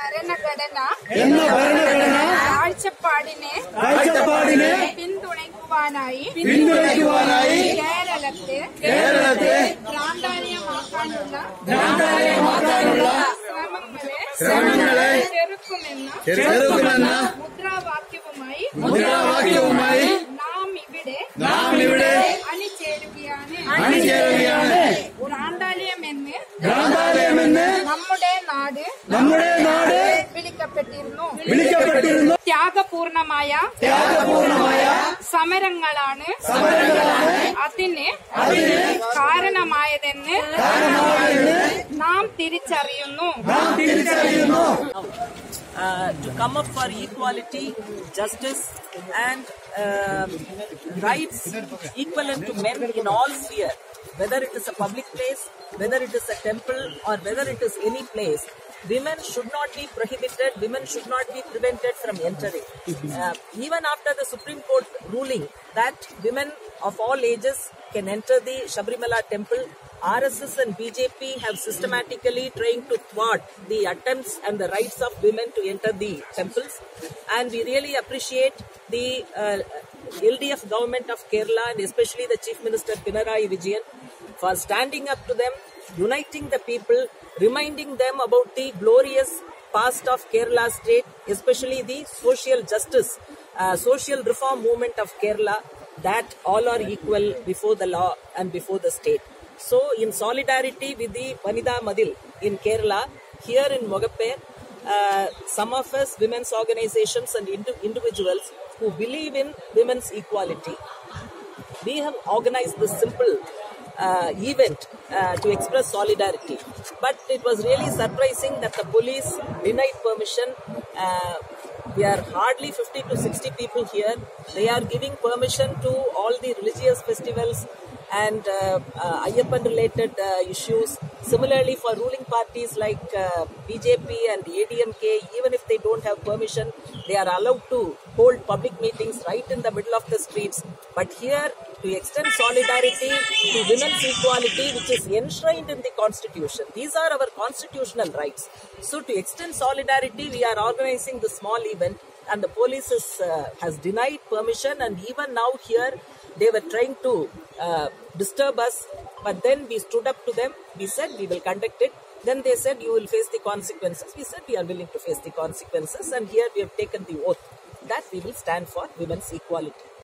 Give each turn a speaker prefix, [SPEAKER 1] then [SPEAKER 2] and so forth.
[SPEAKER 1] ഭരണഘടന പിന്തുണയ്ക്കുവാനായി കേരളത്തെ ഭ്രാന്താലയമാക്കാനുള്ള ശ്രമങ്ങളെ ചെറുക്കുമെന്ന മുദ്രാവാക്യവുമായി നാം ഇവിടെ അണിചേരുകയാണ്. ഭ്രാന്താലയമെന്ന് നമ്മുടെ നാട് വിളിക്കപ്പെട്ടിരുന്നു. ത്യാഗപൂർണമായ സമരങ്ങളാണ് അതിന് കാരണമായതെന്ന് നാം തിരിച്ചറിയുന്നു.
[SPEAKER 2] To come up for equality, justice and rights equivalent to men in all sphere, whether it is a public place, whether it is a temple or whether it is any place. Women should not be prohibited, women should not be prevented from entering. Even after the Supreme Court ruling that women of all ages can enter the Sabrimala temple, RSS and BJP have systematically trying to thwart the attempts and the rights of women to enter the temples. And we really appreciate the LDF government of Kerala and especially the Chief Minister Pinarayi Vijayan for standing up to them, uniting the people, reminding them about the glorious past of Kerala state, especially the social justice, social reform movement of Kerala, that all are equal before the law and before the state. So in solidarity with the Vanida Madil in Kerala, here in Mogaper, some of us women's organizations and individuals who believe in women's equality, we have organized this simple event to express solidarity. But it was really surprising that the police denied permission. We are hardly 50 to 60 people here. They are giving permission to all the religious festivals and Ayyappan related issues. Similarly, for ruling parties like BJP and ADMK, even if they don't have permission, they are allowed to hold public meetings right in the middle of the streets. But here, to extend solidarity to women's equality, which is enshrined in the Constitution. These are our constitutional rights. So to extend solidarity, we are organizing this small event, and the police has denied permission, and even now here, they were trying to disturb us, but then we stood up to them. We said we will conduct it. Then they said you will face the consequences. We said we are willing to face the consequences, and here we have taken the oath that we will stand for women's equality.